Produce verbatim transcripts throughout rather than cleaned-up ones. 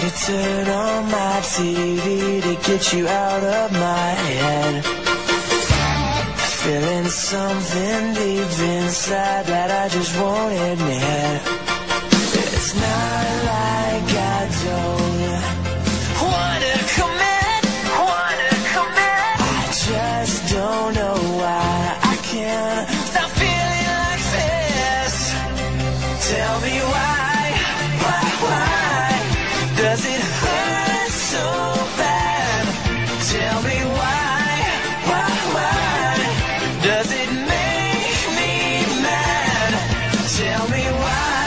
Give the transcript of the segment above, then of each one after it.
me turn on my T V to get you out of my head. Feeling something deep inside that I just won't admit. It's not like I don't wanna commit, wanna commit. I just don't know why I can't stop feeling like this. Tell me why, why, why does it hurt so bad? Tell me why, why, why does it make me mad? Tell me why.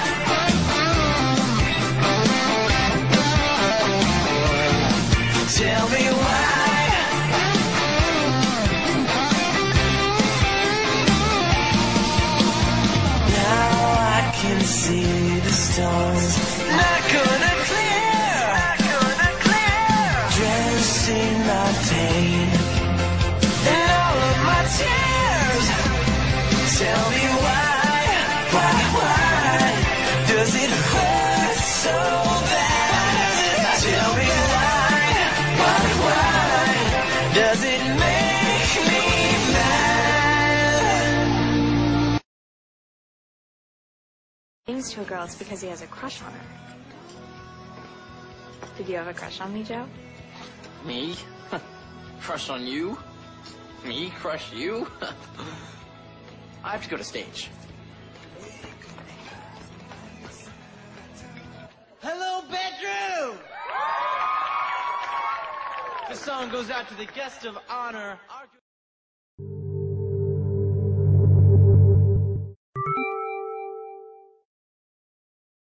Tell me why. Now I can see the stars. Not gonna clear, not gonna clear. Dressed in my pain and all of my tears. Tell me why, why, why does it hurt so bad? Tell me why, why, why does it make me mad? Things to a girl, it's because he has a crush on her. Did you have a crush on me, Joe? Me? Crush on you? Me crush you? I have to go to stage. Hello, bedroom! This song goes out to the guest of honor.